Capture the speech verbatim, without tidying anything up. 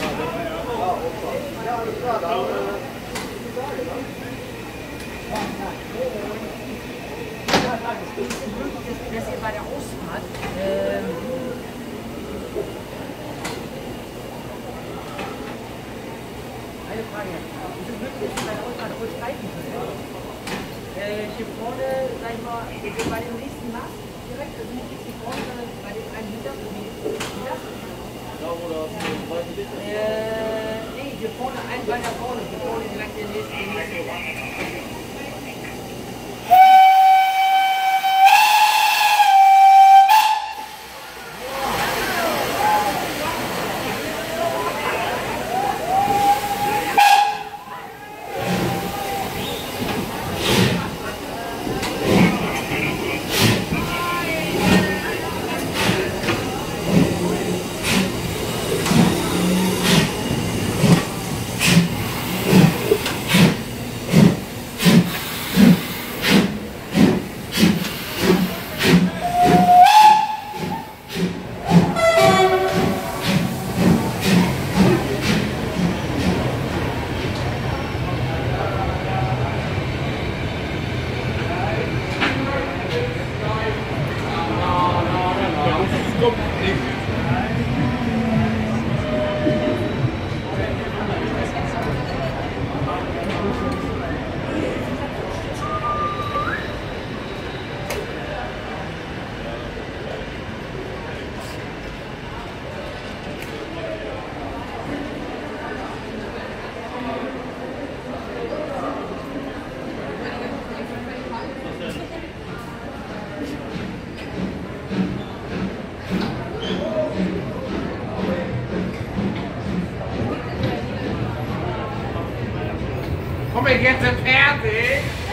Ja, alles klar, dann. Dass ihr bei der Ausfahrt ähm, eine Frage. Ist es möglich, dass ihr bei der Ausfahrt kurz greifen könnt? Äh, hier vorne, sag ich mal, bei dem nächsten Mast direkt, also nicht hier vorne, sondern bei dem einen Meter, so wie das. Da, wo das weiße Licht ist. Äh, nee, hier vorne, ein weiter vorne, hier vorne direkt den nächsten, den nächsten. Komm ich jetzt fertig?